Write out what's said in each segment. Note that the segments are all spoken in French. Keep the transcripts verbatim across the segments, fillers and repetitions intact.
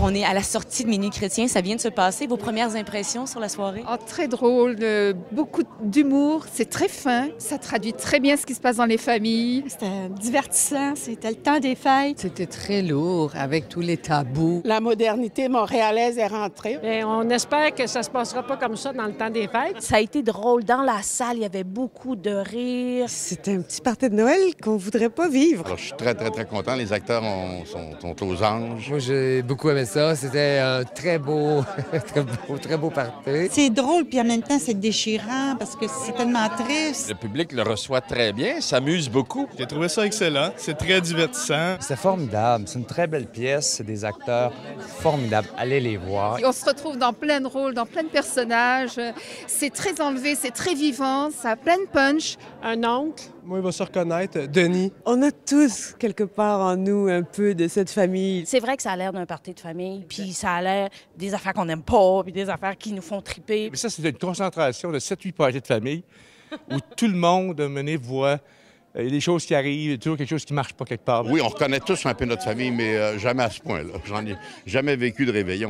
On est à la sortie de Minuit chrétien. Ça vient de se passer. Vos premières impressions sur la soirée? Oh, très drôle, euh, beaucoup d'humour, c'est très fin. Ça traduit très bien ce qui se passe dans les familles. C'était divertissant, c'était le temps des fêtes. C'était très lourd avec tous les tabous. La modernité montréalaise est rentrée. Et on espère que ça se passera pas comme ça dans le temps des fêtes. Ça a été drôle. Dans la salle, il y avait beaucoup de rires. C'était un petit party de Noël qu'on voudrait pas vivre. Alors, je suis très, très, très content. Les acteurs ont, sont, sont aux anges. Moi, j'ai beaucoup aimé ça. C'était un très beau, très beau, très beau party. C'est drôle, puis en même temps, c'est déchirant parce que c'est tellement triste. Le public le reçoit très bien, s'amuse beaucoup. J'ai trouvé ça excellent. C'est très divertissant. C'est formidable. C'est une très belle pièce. C'est des acteurs formidables. Allez les voir. Et on se retrouve dans plein de rôles, dans plein de personnages. C'est très enlevé, c'est très vivant, ça a plein de punch. Un oncle. Moi, il va se reconnaître. Denis. On a tous, quelque part en nous, un peu de cette famille. C'est vrai que ça a l'air d'un party de famille, puis ça a l'air des affaires qu'on n'aime pas, puis des affaires qui nous font triper. Mais ça, c'est une concentration de sept huit parties de famille où tout le monde, à mener, voit il y a des choses qui arrivent, il y a toujours quelque chose qui ne marche pas quelque part. Oui, on reconnaît tous un peu notre famille, mais euh, jamais à ce point-là. J'en ai jamais vécu de réveillon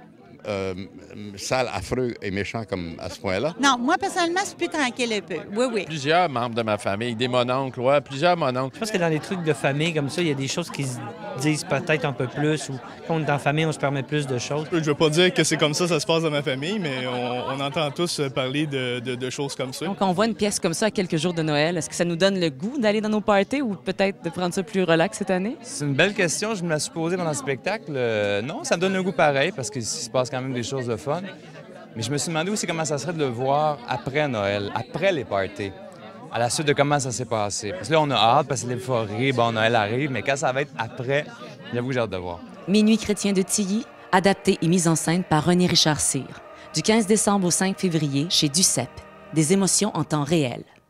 Euh, sale, affreux et méchant comme à ce point-là? Non, moi, personnellement, c'est plus tranquille un peu. Oui, oui. Plusieurs membres de ma famille, des mononcles, ouais, plusieurs mononcles. Je pense que dans les trucs de famille comme ça, il y a des choses qui se disent peut-être un peu plus ou quand on est en famille, on se permet plus de choses. Je veux pas dire que c'est comme ça ça se passe dans ma famille, mais on, on entend tous parler de, de, de choses comme ça. Donc, on voit une pièce comme ça à quelques jours de Noël. Est-ce que ça nous donne le goût d'aller dans nos parties ou peut-être de prendre ça plus relax cette année? C'est une belle question. Je me la suis posée pendant le spectacle. Euh, non, ça me donne un goût pareil parce qu'il se passe quand même des choses de fun. Mais je me suis demandé aussi comment ça serait de le voir après Noël, après les parties, à la suite de comment ça s'est passé. Parce que là, on a hâte parce que l'euphorie, bon, Noël arrive, mais quand ça va être après, j'avoue que j'ai hâte de voir. Minuit chrétien de Tilly, adapté et mis en scène par René Richard Cyr. Du quinze décembre au cinq février, chez Duceppe. Des émotions en temps réel.